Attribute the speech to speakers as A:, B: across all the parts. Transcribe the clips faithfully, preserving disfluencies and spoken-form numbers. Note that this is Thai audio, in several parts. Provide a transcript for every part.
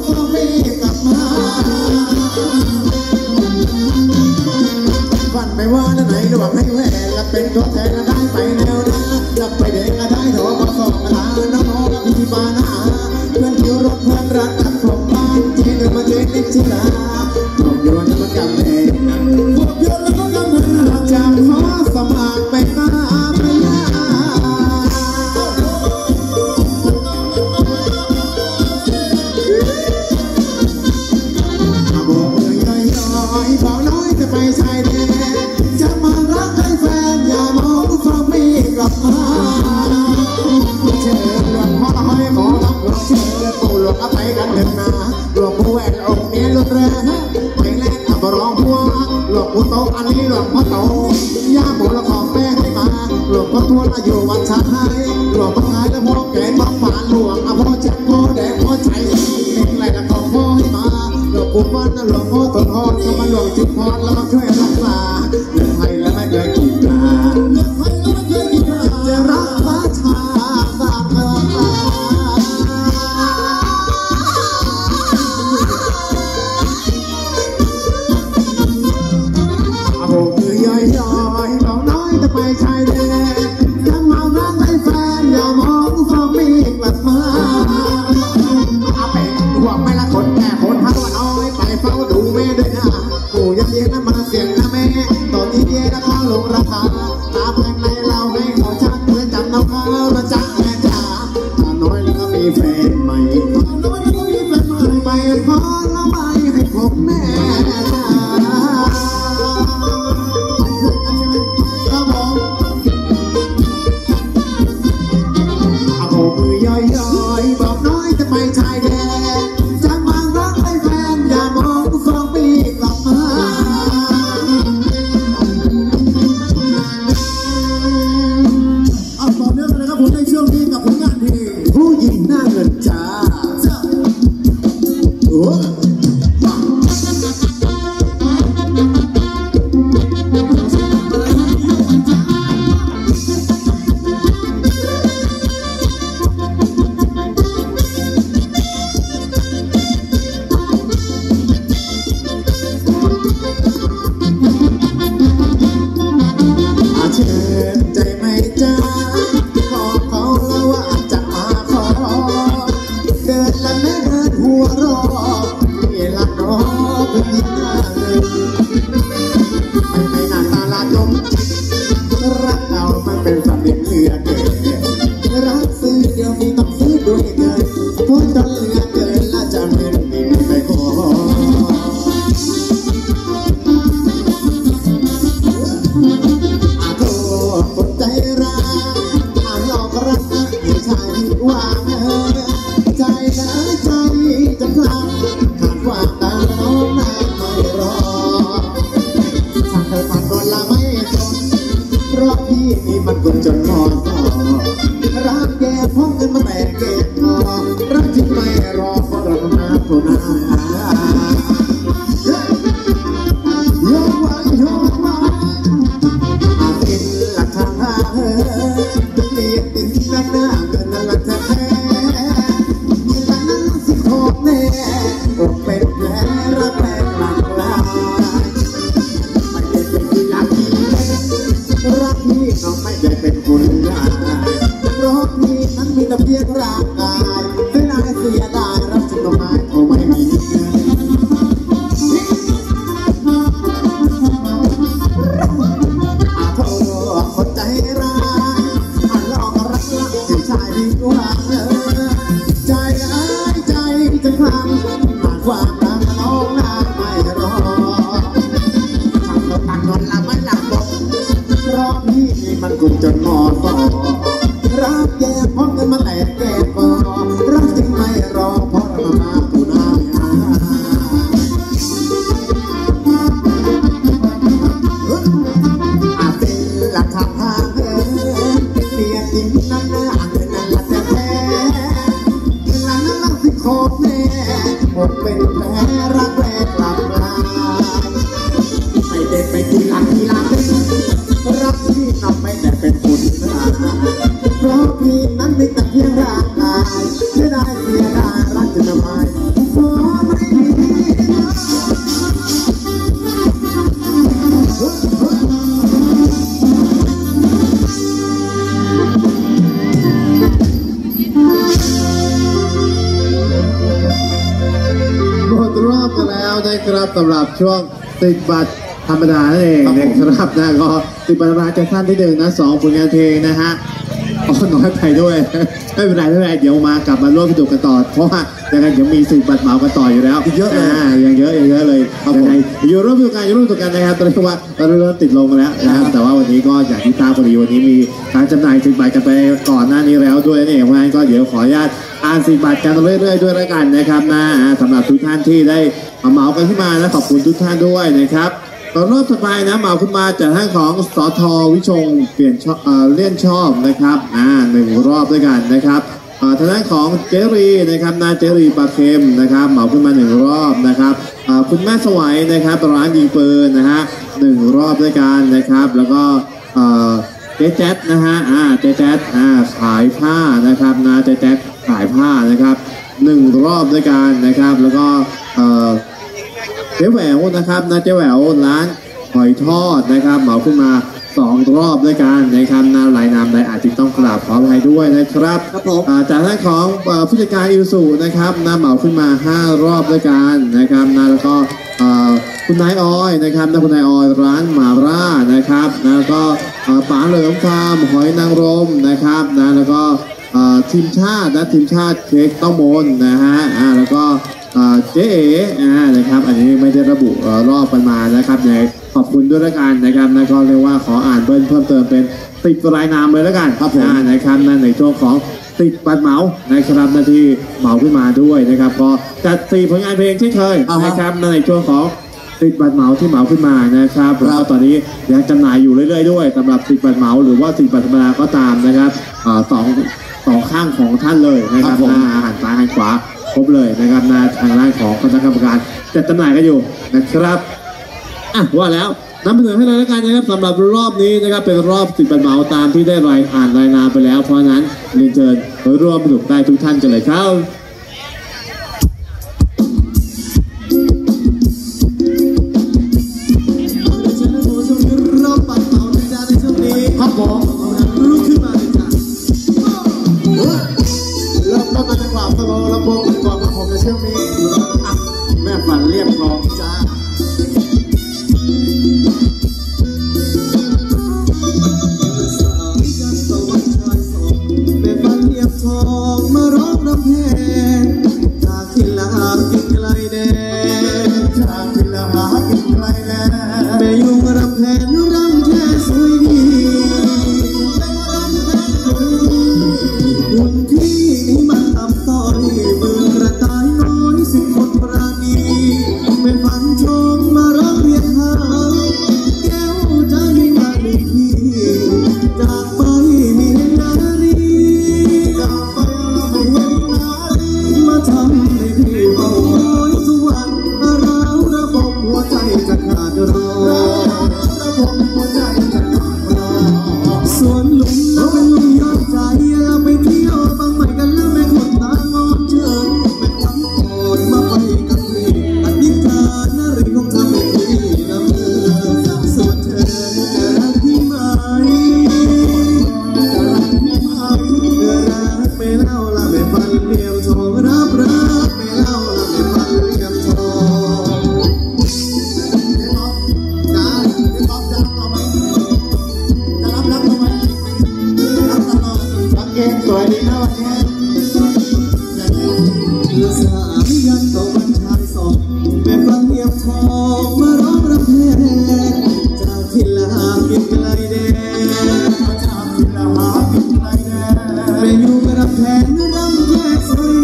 A: ก็ไม่กลับมาฝันไม่ว่าไหนหลวงให้แหวนและเป็นตัวแทนได้ไปแนวหน้าจะไปเด็กก็ได้โถมาส่งลาน้องน้องพี่มาหน้าเพื่อนคิวรถเพื่อนรักกันของบ้านเจนมาเจนนิชิลาผมโยนมากำเนิดผมโยนแล้วก็กำเนิดจะขอสมัครไปหน้าไปหน้าโบกเลยย่อยๆบอกน้อยจะไปชายแดนจะมารักให้แฟนอย่ามองฟังไม่กลับมาเชิญหลวงพ่อห้อยขอรับหลวงเชิญปู่หลวงเอาไปกันเถิดนะหลวงปู่แหวนองค์นี้ลุกเรือไปแลกกับร้องพัวหลวงปู่โตอันนี้หลวงพ่อโตย่าหมูละของแป้งให้มาหลวงพ่อทวนอายุวันชาให้หลวงพ่อหายแล้วพ่อแก่บ้องหวานหลวงเอาพ่อเจ็บพ่อแดงพ่อใจเด็กไรละของพ่อให้มาหลวงปู่ฟันหลวงพ่อต้นหอดก็มาหลวงจิตพรแล้วมาช่วยรักษาเรื่องไทยแล้วไม่เคยกินยาเรื่องไทยแล้วไม่เคยกินยาจะรักษาชาสามเมืองโอ้คือย่อยย่อยบอกน้อยจะไปชายแดนจะมารักให้แฟนอย่ามองฟังไม่กลับมาอาเป็ดห่วงไม่ละคนแก่คนพักว่าน้อยไปเฝ้าดูแม่ด้วยนะปู่ยันเย็นนะมาเสียงนะแม่ตอนนี้เย็นนะข้าวลงราคาตาแพงในเราให้เขาชัดเพื่อจำเอาข้าวมาจักแม่จ๋าตาน้อยแล้วก็มีแฟนใหม่ตาน้อยแล้วก็มีแฟนใหม่ไปขอละไม่ให้ผมแม่จ๋าครับผมเอาโบมือย่อยๆบอกน้อยจะไปชายแดนจะมารักให้แฟนอย่ามองสองปีกลับมาเอาต่อเนื่องกันเลยครับผมในช่วงนี้กับผลงานเพลงผู้หญิงหน้าเงินจ้าโอ้เชิญใจไม่จ้าขอเขาแล้วว่าจะมาขอเกิดแล้วแม่เดินหัวรอนี่ละน้องผู้หญิงหน้าเงินไม่ไม่หน้าตาลาดมรักเรามันเป็นสำเร็จเหลือเกินรักซื้อเดียวนี้ต้องซื้อด้วยเงินพูดจนเหลือเกินและจะเงินมีไม่พอคนใจร้ายอ่านหลอกรักให้ชายผิดหวังใจนะใจจะคลั่งขาดความตาน้องนานไม่รอถ้าเธอผ่านโดนละไม่ทนเพราะพี่นี่มันกดจนงอนต่อรักแกพ้องเงินมาแต่เก็บงอรักจริงไม่รอเพราะเราทำงานตัวหน้ายกไว้ยกไว้เป็นหลักฐานเปลี่ยนเป็นหน้าหน้าเงินหลักแท้มีแต่นั้นสิโคตรแน่อกเป็นแผลรักแรงหลักลายไม่ได้เป็นที่รักที่รักพี่น้องไม่ได้เป็นคนร้ายเพราะพี่นั้นมีแต่เพียงร่างกายเสียดายเสียดายรักจริงก็ไม่เขาไม่มีคนใจร้ายอ่านหลอกรักรักให้ชายผิดหวังใจร้ายใจจะคลั่งหากความรักน้องนานไม่รอทำตัวตังนอนละไม่หลับบอกเพราะพี่นี่มันกุ่นจนงอฟอรักแย่เพราะเงินมาแตกแก่กอรักจริงไม่รอเพราะเรามาผู้น่าหลักฐานเปลี่ยนจริงนั่นหน้าเงินนั่นละแท้เงินนั่นนั่นสิโคตรแน่หมดเป็นแผลรักแรกหลับลายไม่ได้ไปกินหลังที่ลาเป็นรักพี่น้องไม่ได้เป็นคนร้ายเพราะพี่นั้นมีแต่เพียงร่างกายเสียดายเสียดายรักจะทำไมกันแล้วนะครับสำหรับช่วงติดบัตรธรรมดานั่นเองนะครับนะก็ติดบัตรธรรมดาจะขั้นที่หนึ่งนะสองผลงานเพลงนะฮะอ๋อน้อยไปด้วยไม่เป็นไรไม่เป็นไรเดี๋ยวมากลับมาร่วมสนุกกันต่อเพราะว่ายังไงเดี๋ยวมีสิบบัตรเหมากันต่ออยู่แล้วเยอะเลยยังเยอะยังเยอะเลยยังไงอยู่ร่วมสนุกกันอยู่ร่วมสนุกกันนะครับตอนนี้ว่าตอนนี้เริ่มติดลงแล้วนะครับแต่ว่าวันนี้ก็อย่างที่ทราบพอดีวันนี้มีการจำหน่ายสิบบัตรกันไปก่อนหน้านี้แล้วด้วยนี่เพราะฉะนั้นก็เดี๋ยวขออนุญาตอ่านสิบบัตรกันเรื่อยๆด้วยแล้วกันนะครับนะสำหรับทุกท่านที่ได้เหมากันขึ้นมาและขอบคุณทุกท่านด้วยนะครับตอนรอบถัดไปนะเหมาขึ้นมาจากท่านของสทวิชงเปลี่ยนชอบเลี่ยนชอบนะครับอ่าหนึ่งรอบด้วยกันนะครับทางด้านของเจรีนะครับนาเจรีปลาเค็มนะครับเหมาขึ้นมาหนึ่งรอบนะครับคุณแม่สวัยนะครับร้านยิงปืนนะฮะหนึ่งรอบด้วยกันนะครับแล้วก็เจ๊แจ๊ดนะฮะอ่าเจ๊แจ๊ดอ่าขายผ้านะครับนาเจ๊แจ๊ดขายผ้านะครับหนึ่งรอบด้วยกันนะครับแล้วก็เจ๊แหววนะครับนะเจ๊แหววร้านหอยทอดนะครับเหมาขึ้นมาสองรอบด้วยกันนะครับนาหลายนามใดอาจจะต้องกราบขออภัยด้วยนะครับครับผมจากท่านของผู้จัดการอิวสุนะครับนาเหมาขึ้นมาห้ารอบด้วยกันนะครับนาแล้วก็คุณนายออยนะครับนะคุณนายออยร้านหมาร่านะครับนะแล้วก็ป๋าเหลิมฟาร์มหอยนางรมนะครับนะแล้วก็ทีมชาตินะทีมชาติเค้กต้องมนนะฮะแล้วก็เจ๊เอ๋นะครับอันนี้ไม่ได้ระบุรอบกันมานะครับในขอบคุณด้วยละกันนะครับนะก็เรียกว่าขออ่านเพิ่มเพิ่มเติมเป็นติดรายนามเลยละกันครับผมนะครับนั่นในช่วงของติดบัตรเหมานะครับนาที่เหมาขึ้นมาด้วยนะครับก็จัดสี่ผลงานเพลงเช่นเคยนะครับในช่วงของติดบัตรเหมาที่เหมาขึ้นมานะครับแล้วตอนนี้ยังจำหน่ายอยู่เรื่อยๆด้วยสำหรับติดบัตรเหมาหรือว่าติดบัตรธรรมดาก็ตามนะครับสองสองข้างของท่านเลยนะครับหน้าหันซ้ายหันขวาครบเลยนะครับหน้าทางด้านของคณะกรรมการจัดจำหน่ายกันอยู่นะครับอ่ะว่าแล้วนำเสนอให้เลยแล้วกันนะครับสำหรับรอบนี้นะครับเป็นรอบติดบัตรเหมาตามที่ได้รายอ่านรายนามไปแล้วเพราะนั้นเรียนเชิญร่วมสนุกได้ทุกท่านกันเลยครับครับผมลุกขึ้นมาเลยจ้ะเริ่มต้นมาจังหวะตะโกนลำโพงก่อนมาผมในเชื่อมนี้แม่ฝันเรียบร้อยจ้าแม่ฝันเรียบทองมาร้องรำเพลงจากที่ลากินไกลแดนจากที่ลากินไกลแดนแม่อยู่รำเพลงรำแค่สวยดีวันที่นี้มันต่ำต้อยมือกระต่ายน้อยสิบคนปราณีเป็นฝันชมมาร้องเรียกหาแก้วใจมาหนึ่งทีจากไปมีเห็นนาลีจากไปเราไม่เห็นนาลีมาทำให้พี่เฝ้าคอยทุกวันเราระบบหัวใจจะขาดรอระบบหัวใจจะขาดรอส่วนลุงเราเป็นลุงยอดใจเราไปเที่ยวบางใหม่กันแล้วไม่คนตางอนเชิญเป็นคำก่อนมาไปกับพี่อธิษฐานนารีคงทำให้พี่ละเมอส่วนเธอจะรักพี่ไหมจะรักพี่ไหมเธอรักไม่เล่าละไม่ฟันเรียมทองรับรักไม่เล่าละไม่ฟันเรียมทองจ้าพี่ต๊อบจะรับเราไหมจะรับรับเราไหมรับตลอดรักเกมสวยดีนะวันนี้สามียันโตวันชายสองแม่ฟังเรียบทองมาร้องรำเพลงจากที่ลากินไกลแดนจากที่ลากินไกลแดนแม่อยู่รำแพงรำแยกสวย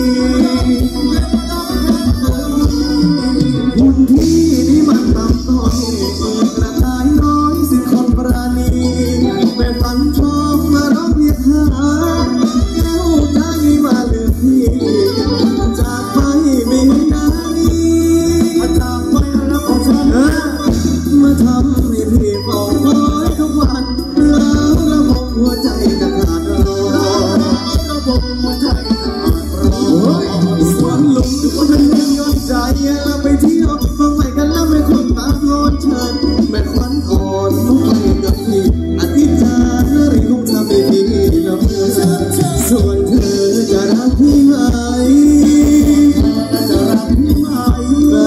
A: หุ่นที่นี่มันต่ำต้อยเปิดกระต่ายน้อยสิคนปราณีแม่ฟันชมมาร้องเรียกหาแก้วใจมาเลือกพี่จากไปไม่เห็นนาลีจากไปแล้วขอฉันมาทำให้พี่เฝ้าคอยทุกวันแล้วระบบหัวใจจะขาดรอระบบหัวใจจะขาดรอส่วนลุงทุกคนเป็นลุงยอดใจแล้วไปเที่ยวบางใหม่กันแล้วไม่คนตางอนเชิญแม่ควันอ่อนต้องไปกับพี่อธิษฐานนารีคงทำให้พี่ละเมอส่วนเธอจะรักพี่ไหมจะรักพี่ไหม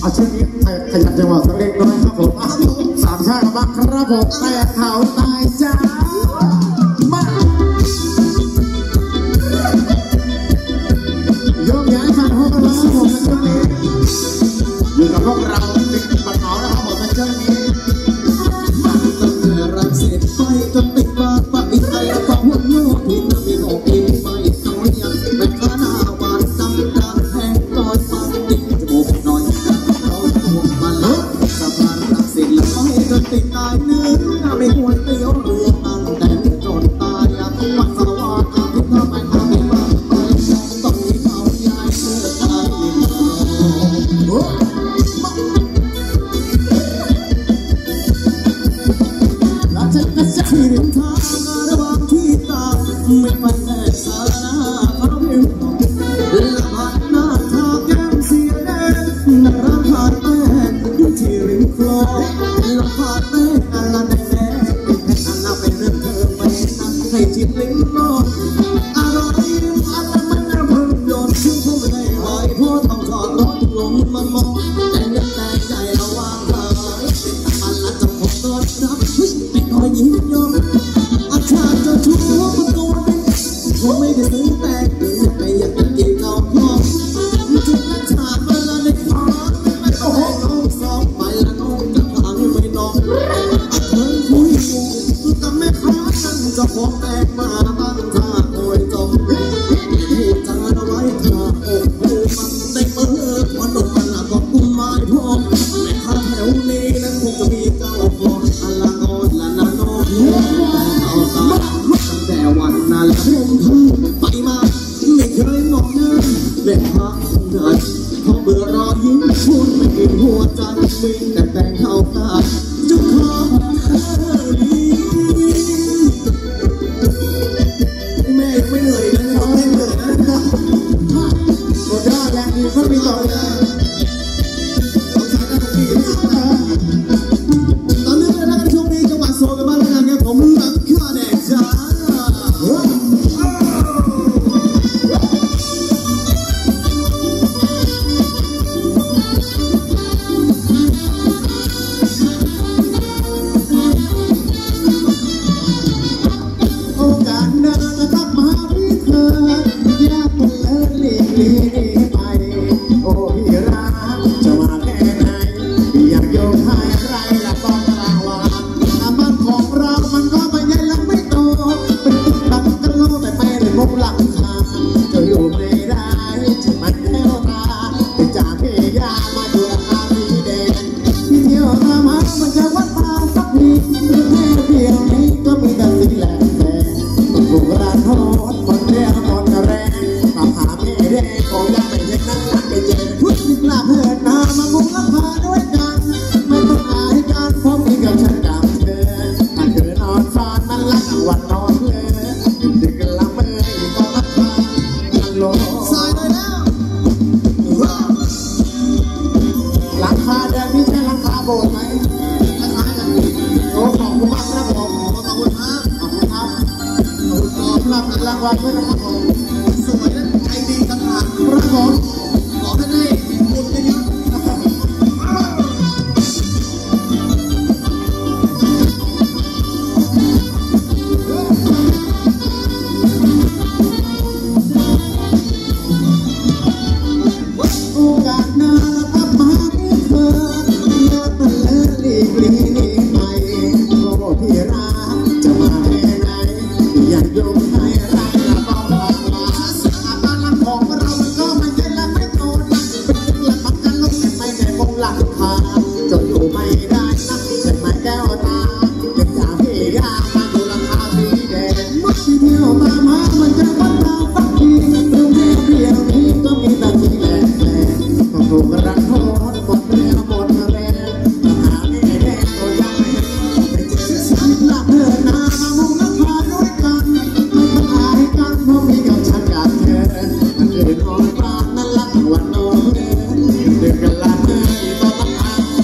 A: เอาเช่นนี้ขยับจังหวะสักเล็กน้อยครับผมสามชาติบ้างครับผมแต่เขาตายจ้ามาโยกย้ายฟันห้องแล้วผมในช่วงนี้อยู่กับพวกเราติดปัดหมอนะครับผมในช่วงนี้ตั้งแต่รักเสร็จไปจนติดมาปะอีกไอ้ฟังหัวโยกที่นั่งมีของกินไม่เขายังไม่ข้าหน้าหวานจังดังแพงลอยฟังติดจมูกน้อยเขาถูกมาแล้วสะพานรักเสร็จแล้วไปจนติดตายเนื้อไม่หวนไม่ยกเรือตั้งแต่จนตายวันสว่างอาทิตย์ทำไมทำไม่มาไปต้องมีเขาย้ายเสื้อตายแล้วฉันก็จะที่ริมทางระหว่างที่ตาไม่ไปแค่สาราเขาเพียงมองและผ่านหน้าทางแก้มเสียแดงน่ารักผ่านแม่อยู่ที่ริมคลองและผ่านแม่อะไรแดงแดงเป็นแค่อะไรเป็นเรื่องเธอไปนั่งให้จิตลิ้มลองอะไรอะไรมันน่าเพิ่งโดนซึ่งผมไม่ได้คอยเพราะต้องจอดรถลงมามองแต่เนื้อแต่ใจเราว่างเธอมันละจะพบต้อนรับไม่คอยยิ้มยอมอาชาจะชูประตูคงไม่ได้ซึ้งแต่ไปอยากจะกินเราพร้อมทุกนักชาติเวลาในฟ้าไม่ต้องให้น้องสองไปละน้องจะพาไปน้องเธอคุยอยู่แต่แม่ค้าฉันจะพบแตกมาตั้งท่าโอยจมพูดจาเอาไว้ท่าอกดูมันได้เมื่อวันนกมันละก็กุมไม้พร้อมแม่ค้าแถวนี้นั้นคงจะมีเจ้าของอลางอนละนาโนเอาตาตั้งแต่วันนั้นผมทั้งไปมาไม่เคยมองหน้าแม่ค้าคนไหนพอเบื่อรอยิ้มพูดไม่กินหัวใจมีแต่แต่งเข้าตาจุกคอแม่ยังไม่เหนื่อยนะเขาไม่เหนื่อยนะหมดยอดแรงดีเขามีต่อเลยต้องใช้หน้าที่ตอนนี้นะครับช่วงนี้จังหวัดโซนกันบ้างแล้วกันครับผมหลังคาแดงจ้าโอกาสหน้านะครับมาพี่เธออยากเป็นเลิศหลีกลีไปโอ้พี่รักจะมาแค่ไหนพี่อยากโยกให้ใครละต้องรางวัลบ้านของเรามันก็ไม่ใหญ่และไม่โตเป็นตึกบังกะโลแต่ไม่ได้มุกหลังคาจะอยู่ไม่ได้จะมันแก้วตาเป็นจากพี่ยามาดูราคาสีแดงที่เที่ยวมามามันจะวัดตาสักทีหรือแค่เดียวนี้ก็มีแต่สีแหลมแดงถูกร้านทอดหมดเรี่ยวหมดแรงตามหาพี่แดงคงยังไม่เห็นนั่งรักไปเจอพุทธิกลาเพื่อนนามาบุกลับพาด้วยกันไม่ต้องอายกันเพราะมีกับฉันกับเธอถ้าเธอนอนฝันมันละกลางวันนอนเลยดึกละเมออยู่ก็รับพามันโลสายเลยแล้วหลังคาแดงนี่ใช่หลังคาโบสถ์ไหมคล้ายๆกันโอ้ขอบคุณมากครับผมขอบคุณครับขอบคุณครับขอบคุณรับรางวัลด้วยนะครับผมสวยและใจดีต่างหากครับผมขอให้ได้บุญเยอะโอกาสหน้านะครับมาพี่เธออยากเป็นเลิศหลีกลีไปโอ้พี่รักจะมาแค่ไหนอยากโยกให้รักละต้องรางวัลบ้านหลังของเรามันก็ไม่ใช่และไม่โตนะเป็นตึกหลังบังกะโลแต่ไม่ได้มุกหลังคาจนอยู่ไม่ได้นะใช่ไหมแก้วตาเป็นจากพี่ยามาดูราคาสีแดงมัดที่เที่ยวมามามันจะวัดตาสักทีหรือแค่เดียวนี้ก็มีแต่สีแหลมแดงต้องถูกรังโทษหมดเรี่ยวหมดแรงตามหาพี่แดงก็ยังไม่ไปเจอสักหลักเพื่อนนามาบุกลับพาด้วยกันไม่ต้องอายกันเพราะมีกับฉันกับเธอมันคือนอนบ้านนั่นละวันนอนเลยเดือดกันละเมื่อตอนละพัน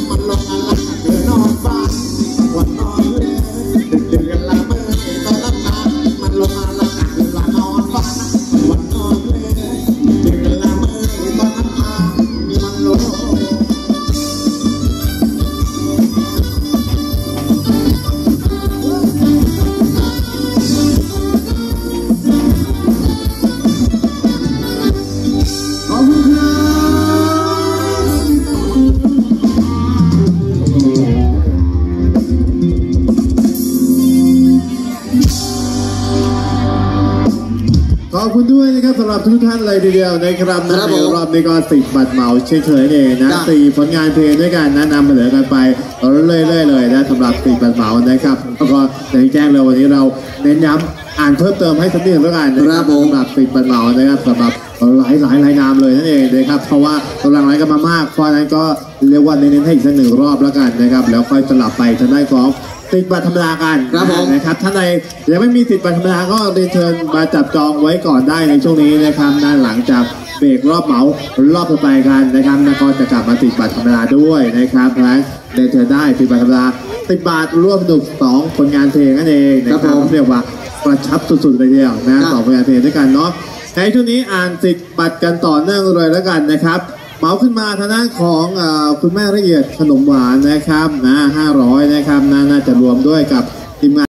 B: ด้วยนะครับสำหรับทุกท่านเลยทีเดียวนะครับในรอบนี้ก็สิบบัตรเหมาเฉยๆเองนะสี่ผลงานเพลงด้วยกันนะนำเสนอกันไปเรื่อยๆเลยนะสำหรับสิบบัตรเหมานะครับแล้วก็ในแจ้งเลยวันนี้เราเน้นย้ำอ่านเพิ่มเติมให้สักนิดหนึ่งแล้วกันนะครับสำหรับสิบบัตรเหมานะครับสำหรับหลายหลายรายนามเลยนั่นเองนะครับเพราะว่ากำลังไลฟ์กันมามากเพราะนั้นก็เรียกว่าเน้นให้อีกสักหนึ่งรอบแล้วกันนะครับแล้วค่อยสลับไปทางด้านของติดบัตรธรรมดากันนะครับท่านใดยังไม่มีติดบัตรธรรมดาก็เรียนเชิญมาจับจองไว้ก่อนได้ในช่วงนี้นะครับด้านหลังจากเบรกรอบเหมารอบต่อไปกันนะครับแล้วก็จะกลับมาติดบัตรธรรมดาด้วยนะครับเพราะฉะนั้นเรียนเชิญได้ติดบัตรธรรมดาติดบัตรร่วมสนุกสองผลงานเพลงนั่นเองนะครับเรียกว่ากระชับสุดๆเลยทีเดียวนะสองผลงานเพลงด้วยกันเนาะในช่วงนี้อ่านติดบัตรกันต่อเนื่องเลยแล้วกันนะครับเหมาขึ้นมาทางด้านของคุณแม่ละเอียดขนมหวานนะครับนะห้าร้อยนะครับน่าจะรวมด้วยกับทีมงาน